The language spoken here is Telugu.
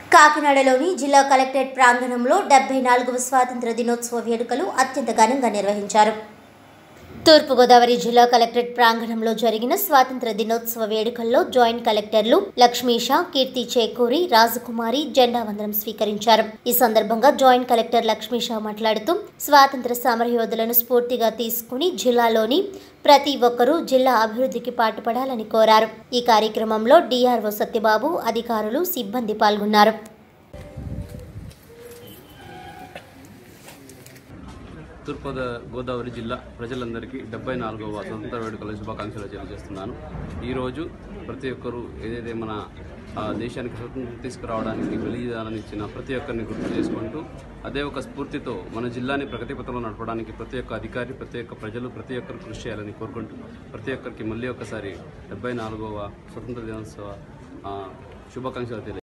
కాకినాడలోని జిల్లా కలెక్టరేట్ ప్రాంగణంలో 74వ స్వాతంత్ర దినోత్సవ వేడుకలు అత్యంత ఘనంగా నిర్వహించారు. తూర్పుగోదావరి జిల్లా కలెక్టరేట్ ప్రాంగణంలో జరిగిన స్వాతంత్ర దినోత్సవ వేడుకల్లో జాయింట్ కలెక్టర్లు లక్ష్మీష, కీర్తి చేకూరి, రాజకుమారి జెండా వందనం స్వీకరించారు. ఈ సందర్భంగా జాయింట్ కలెక్టర్ లక్ష్మీష మాట్లాడుతూ స్వాతంత్ర సమరయోధులను స్ఫూర్తిగా తీసుకుని జిల్లాలోని ప్రతి ఒక్కరూ జిల్లా అభివృద్ధికి పాటుపడాలని కోరారు. ఈ కార్యక్రమంలో డిఆర్ఓ సత్యబాబు, అధికారులు, సిబ్బంది పాల్గొన్నారు. తూర్పుగోదావరి జిల్లా ప్రజలందరికీ 74వ స్వతంత్ర వేడుకల శుభాకాంక్షలు తెలియజేస్తున్నాను. ఈరోజు ప్రతి ఒక్కరూ ఏదైతే మన దేశానికి స్వతంత్రం తీసుకురావడానికి బలిదానాన్ని ఇచ్చిన ప్రతి ఒక్కరిని గుర్తు చేసుకుంటూ అదే ఒక స్ఫూర్తితో మన జిల్లాని ప్రగతి పథంలో నడపడానికి ప్రతి ఒక్క అధికారి, ప్రతి ఒక్క ప్రజలు, ప్రతి ఒక్కరు కృషి చేయాలని కోరుకుంటూ ప్రతి ఒక్కరికి మళ్ళీ ఒకసారి 74వ స్వతంత్ర దినోత్సవ శుభాకాంక్షలు తెలియజేస్తున్నాను.